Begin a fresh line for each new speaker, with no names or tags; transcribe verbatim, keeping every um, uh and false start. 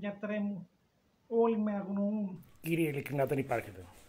Γιατρέ μου, όλοι με αγνοούν.
Κύριε, ειλικρινά δεν υπάρχετε.